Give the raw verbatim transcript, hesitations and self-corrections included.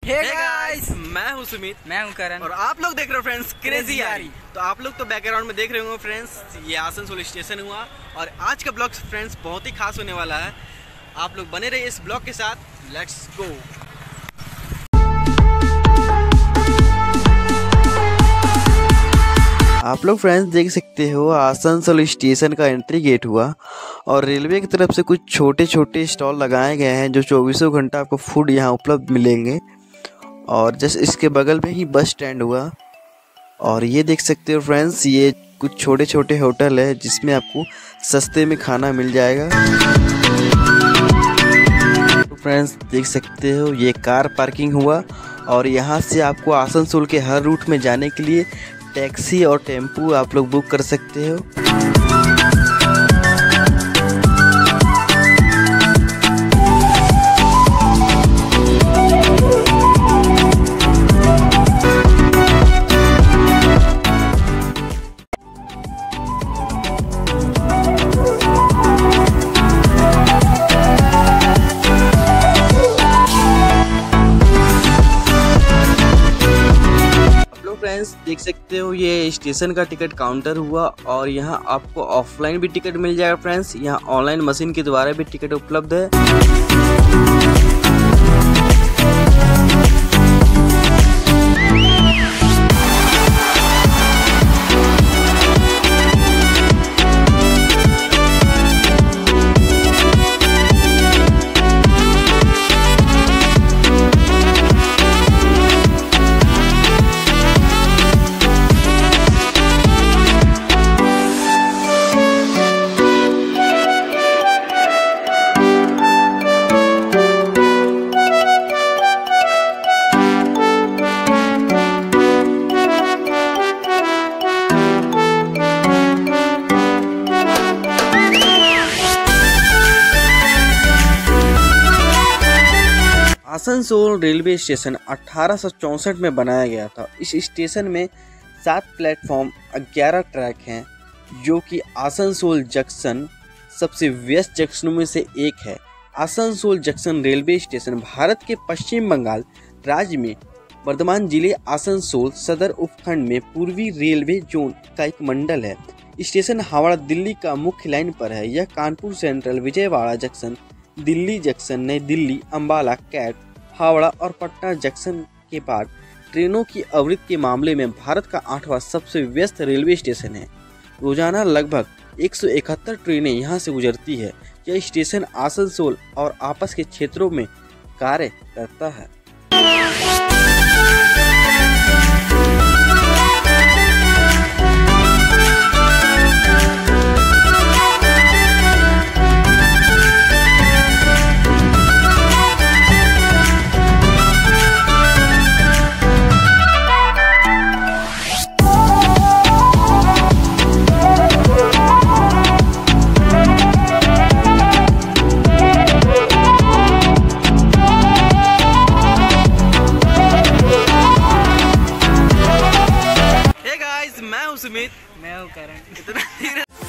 Hey guys, मैं हूं सुमित, मैं हूं करण और आप लोग देख रहे हो फ्रेंड्स क्रेजी यारी। यारी। तो आप लोग तो बैकग्राउंड में देख रहे होंगे फ्रेंड्स, ये आसनसोल स्टेशन हुआ और आज का ब्लॉग फ्रेंड्स बहुत ही खास होने वाला है। आप लोग बने रहिए इस ब्लॉग के साथ। Let's go. आप लोग फ्रेंड्स देख सकते हो आसनसोल स्टेशन का एंट्री गेट हुआ और रेलवे की तरफ से कुछ छोटे छोटे स्टॉल लगाए गए हैं जो चौबीसों घंटा आपको फूड यहाँ उपलब्ध मिलेंगे। और जस्ट इसके बगल में ही बस स्टैंड हुआ और ये देख सकते हो फ्रेंड्स, ये कुछ छोटे छोटे होटल है जिसमें आपको सस्ते में खाना मिल जाएगा। तो फ्रेंड्स देख सकते हो ये कार पार्किंग हुआ और यहाँ से आपको आसनसोल के हर रूट में जाने के लिए टैक्सी और टेम्पू आप लोग बुक कर सकते हो। फ्रेंड्स देख सकते हो ये स्टेशन का टिकट काउंटर हुआ और यहाँ आपको ऑफलाइन भी टिकट मिल जाएगा फ्रेंड्स। यहाँ ऑनलाइन मशीन के द्वारा भी टिकट उपलब्ध है। आसनसोल रेलवे स्टेशन अठारह सौ चौंसठ में बनाया गया था। इस स्टेशन में सात प्लेटफॉर्म ग्यारह ट्रैक हैं जो कि आसनसोल जंक्शन सबसे व्यस्त जंक्शनों में से एक है। Asansol junction railway station Bharat के पश्चिम बंगाल राज्य में वर्धमान जिले आसनसोल सदर उपखंड में पूर्वी रेलवे जोन का एक मंडल है। स्टेशन हावड़ा दिल्ली का मुख्य लाइन पर है। यह Kanpur central, Vijayawada junction, Delhi junction, Nai Delhi, Ambala, cat, Howrah और पटना जंक्शन के बाद ट्रेनों की आवृत्ति के मामले में भारत का आठवां सबसे व्यस्त रेलवे स्टेशन है। रोजाना लगभग एक सौ इकहत्तर ट्रेनें यहां से गुजरती है। यह स्टेशन आसनसोल और आसपास के क्षेत्रों में कार्य करता है। मैं हूं सुमित, मैं हूं करण। इतना